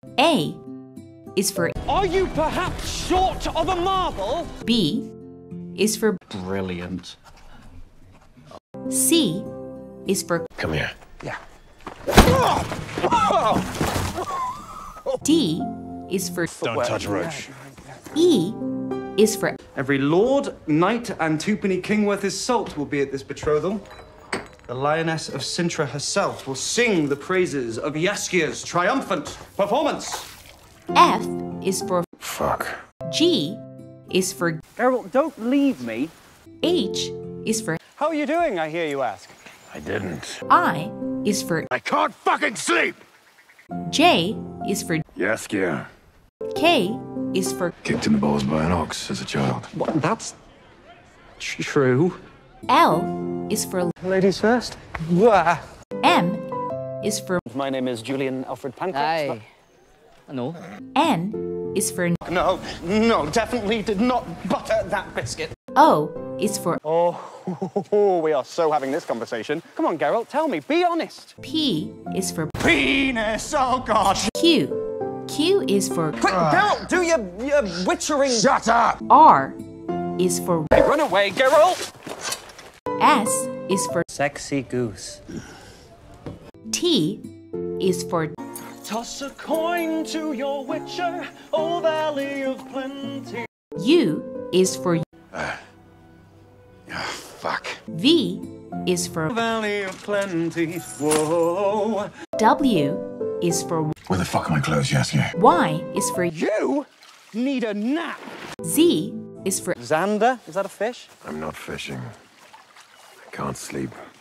A is for Are you perhaps short of a marble? B is for Brilliant. C is for Come here. Yeah. D is for Don't touch Roach. E is for Every lord, knight, and twopenny king worth his salt will be at this betrothal. The Lioness of Sintra herself will sing the praises of Jaskier's triumphant performance. F is for Fuck. G is for Geralt, don't leave me. H is for How are you doing, I hear you ask? I didn't. I is for I can't fucking sleep! J is for Jaskier. K is for Kicked in the balls by an ox as a child. What? That's true. L is for Ladies first. Wah. M is for My name is Julian Alfred Pancras. Hi. Ano? N is for No, definitely did not butter that biscuit. O is for Oh, we are so having this conversation. Come on, Geralt, tell me, be honest. P is for Penis, oh God. Q. Q is for Quick, Geralt, do your witchering. Shut up! R is for Hey, run away, Geralt! S is for Sexy goose. T is for Toss a coin to your witcher, O Valley of Plenty. U is for Fuck. V is for Valley of Plenty, whoa. W is for Where the fuck are my clothes, Jaskier? Y is for You need a nap. Z is for Xander, is that a fish? I'm not fishing. I can't sleep.